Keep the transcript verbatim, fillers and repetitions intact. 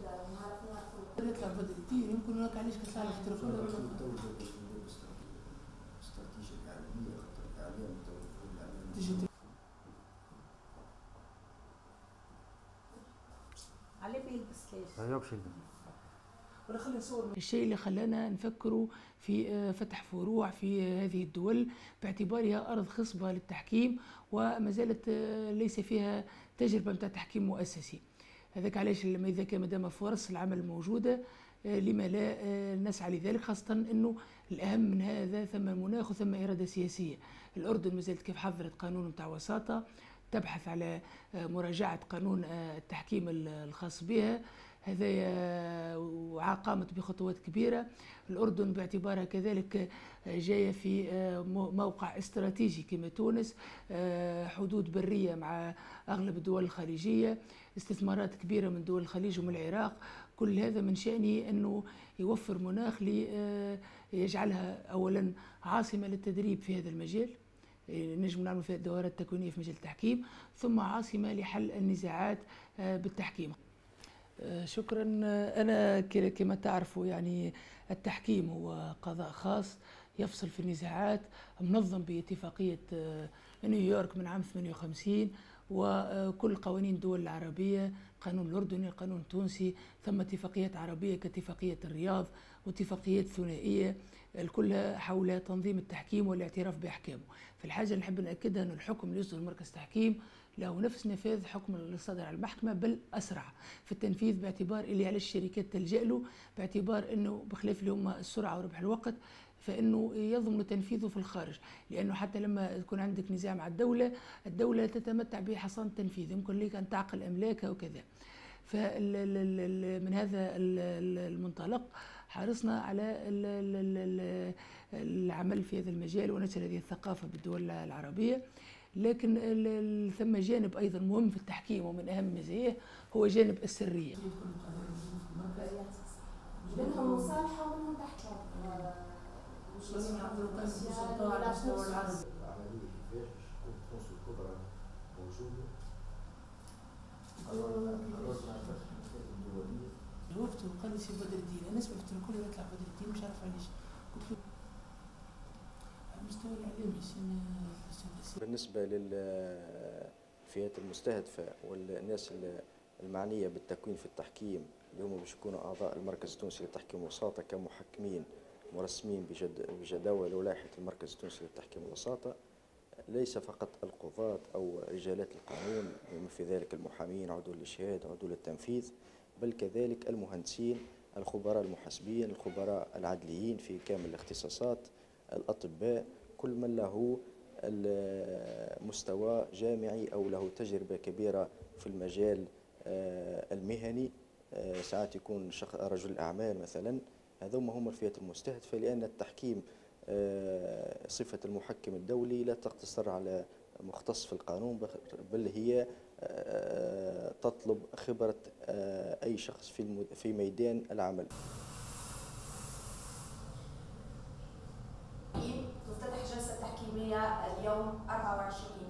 يطلع بدري كتير يمكن هناك علاش كتطلع في التليفون ولا استراتيجية إعلامية خاطر الإعلام تجي عليه بيلبس ليش؟ هيا بشي ولا خلينا نصور. الشيء اللي خلانا نفكروا في فتح فروع في هذه الدول باعتبارها أرض خصبة للتحكيم وما زالت ليس فيها تجربة متاع تحكيم مؤسسي. هذاك علاش لما إذا كان مدام فرص العمل موجودة لما لا نسعى لذلك، خاصة أنه الأهم من هذا ثم مناخ وثم إرادة سياسية. الأردن ما زالت كيف حضرت قانون متاع وساطة تبحث على مراجعة قانون التحكيم الخاص بها، هذا وقامت بخطوات كبيرة. الأردن باعتبارها كذلك جاية في موقع استراتيجي كما تونس، حدود برية مع أغلب الدول الخليجية، استثمارات كبيرة من دول الخليج ومن العراق، كل هذا من شأنه أنه يوفر مناخ ليجعلها أولا عاصمة للتدريب في هذا المجال، نجم نعمل فيها دورات تكوينية في مجال التحكيم، ثم عاصمة لحل النزاعات بالتحكيم. شكرا. أنا كما تعرفوا يعني التحكيم هو قضاء خاص يفصل في النزاعات، منظم باتفاقية نيويورك من عام ثمانية وخمسين، وكل قوانين الدول العربية، القانون الأردني، القانون التونسي، ثم اتفاقيات عربية كاتفاقية الرياض واتفاقيات ثنائية كلها حول تنظيم التحكيم والاعتراف بأحكامه. فالحاجة اللي نحب نأكدها أن الحكم اللي يصدر مركز تحكيم له نفس نفاذ حكم اللي صدر على المحكمة، بل أسرع في التنفيذ، باعتبار اللي على الشركات تلجأ له، باعتبار أنه بخلاف اللي هم السرعة وربح الوقت فإنه يضمن تنفيذه في الخارج، لأنه حتى لما يكون عندك نزاع مع الدولة، الدولة تتمتع بحصانة تنفيذ يمكن لك أن تعقل أملاكها وكذا. فمن هذا المنطلق حرصنا على العمل في هذا المجال ونشر هذه الثقافة بالدول العربية. لكن ثم جانب أيضا مهم في التحكيم ومن أهم مزاياه هو جانب السرية. منهم مصالحة ومنهم تحكيم. مش لازم يعملوا قانون بسلطة على مستوى العربي. العملية كيفاش تكون فرص القدرة موجودة؟ جاوبته وقال لي سي بدر الدين، انا سمعت الكل يطلع بدر الدين مش عارف علاش، قلت له على المستوى الاعلامي. بالنسبه للفئات المستهدفه والناس المعنيه بالتكوين في التحكيم اللي هم باش يكونوا اعضاء المركز التونسي للتحكيم والوساطه كمحكمين مرسمين بجداول ولائحه المركز التونسي للتحكيم والوساطه، ليس فقط القضاة أو رجالات القانون بما في ذلك المحامين، عدول الإشهاد، عدول التنفيذ، بل كذلك المهندسين، الخبراء المحاسبين، الخبراء العدليين في كامل الاختصاصات، الأطباء، كل من له مستوى جامعي أو له تجربة كبيرة في المجال المهني، ساعات يكون رجل أعمال مثلا. هذوما هم الفئات المستهدفة، لأن التحكيم صفة المحكم الدولي لا تقتصر على مختص في القانون، بل هي تطلب خبرة أي شخص في في ميدان العمل. تفتتح جلسة تحكيمية اليوم أربعة وعشرين